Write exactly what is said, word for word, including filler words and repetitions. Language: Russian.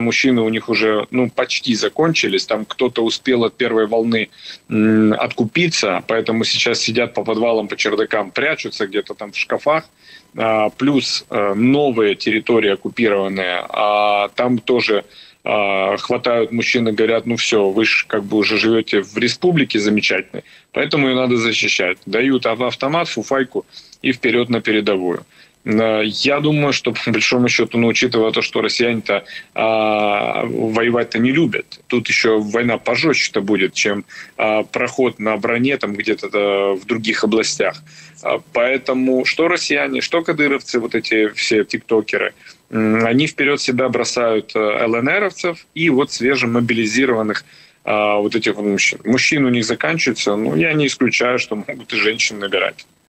Мужчины у них уже ну, почти закончились. Там кто-то успел от первой волны м, откупиться, поэтому сейчас сидят по подвалам, по чердакам, прячутся где-то там в шкафах. А, плюс а, новые территории оккупированные, а там тоже а, хватают мужчин и говорят, ну все, вы же как бы уже живете в республике замечательной, поэтому ее надо защищать. Дают автомат, фуфайку и вперед на передовую. Я думаю, что по большому счету, ну, учитывая то, что россияне-то а, воевать-то не любят, тут еще война пожестче-то будет, чем а, проход на броне там где-то в других областях. А, поэтому что россияне, что кадыровцы, вот эти все тиктокеры, они вперед себя бросают ЛНРовцев и вот свежемобилизированных а, вот этих вот мужчин. Мужчин у них заканчивается, ну, я не исключаю, что могут и женщин набирать.